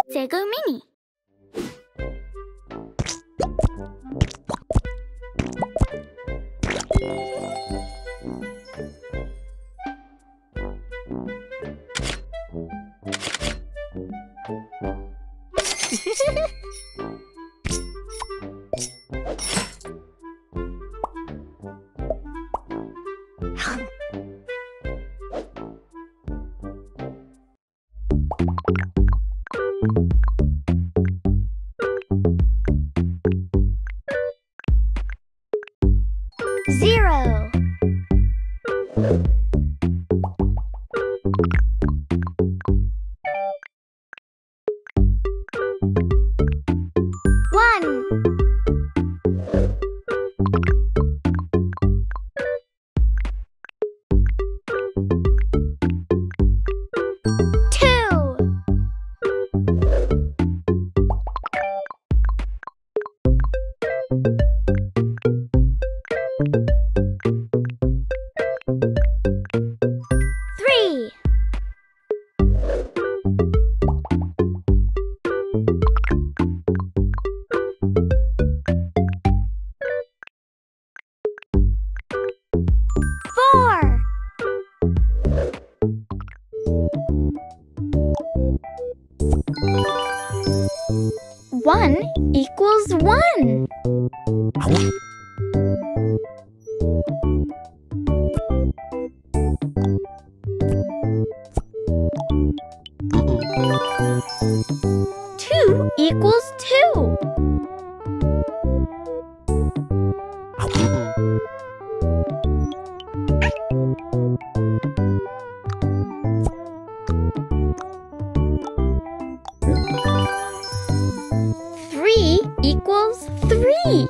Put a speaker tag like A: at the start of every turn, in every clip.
A: Sego Mini. Zero. One. Two. Three. Four. One equals one. Two equals two. Three equals three.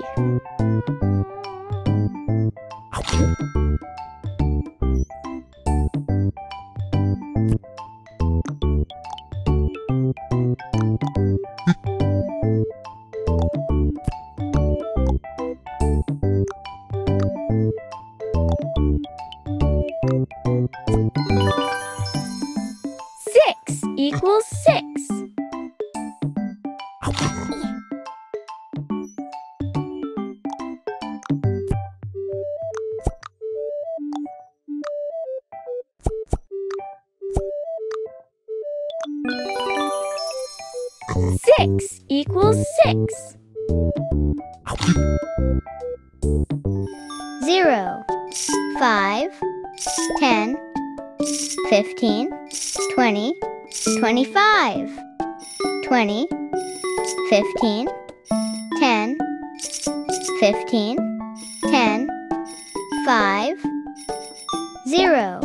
A: Six equals six. Six equals six. Zero. 5, 10, 15, 20, 25. 20, 15, 10, 15, 10, 5, 0.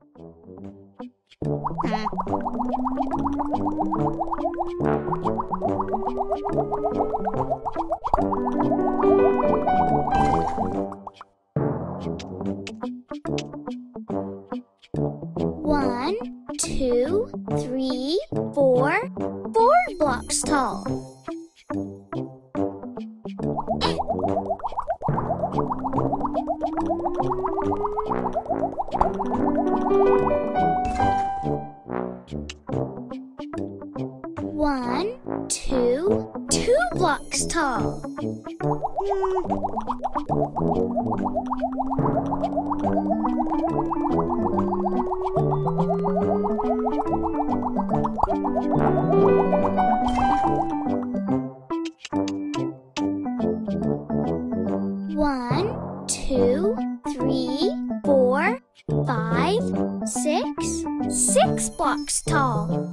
A: One, two, three, four. 4 blocks tall. One, two, 2 blocks tall. One, two, three, 4, 5, 6. 6 blocks tall.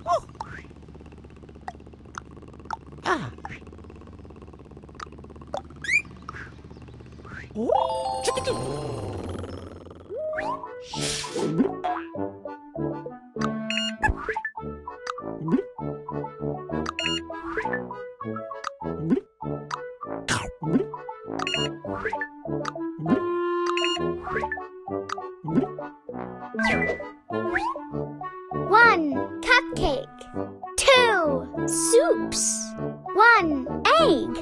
A: One cupcake. Two soups. One egg.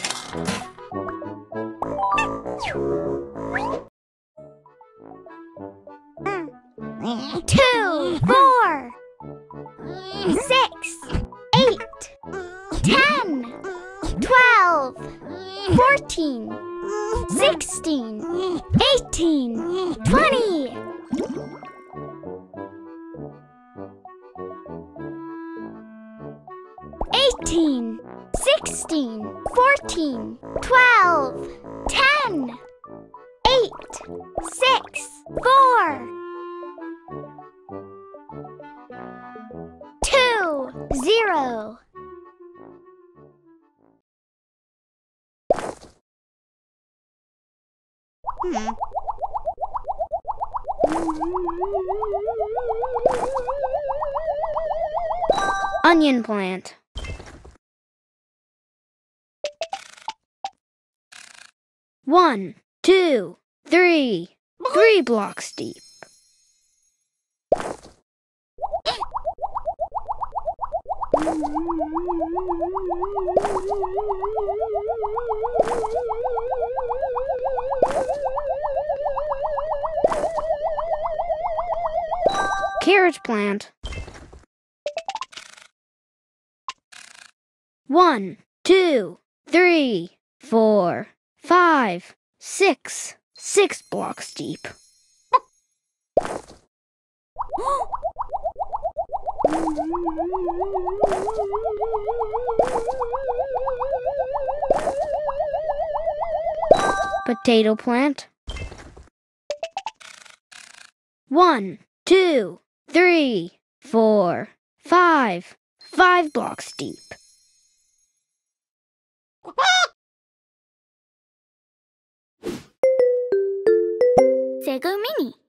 A: Two, 4, 6, 8, 10, 12, 14, 16, 18, 20. 18, 16, 14, 12, 10, 8, 6, 4, 2, 0. Onion plant. 1, 2, 3, 3 blocks deep. Carrot plant. 1, 2, 3, 4, 5, 6, 6 blocks deep. Potato plant. 1, 2, 3, 4, 5, 5 blocks deep. Sago Mini.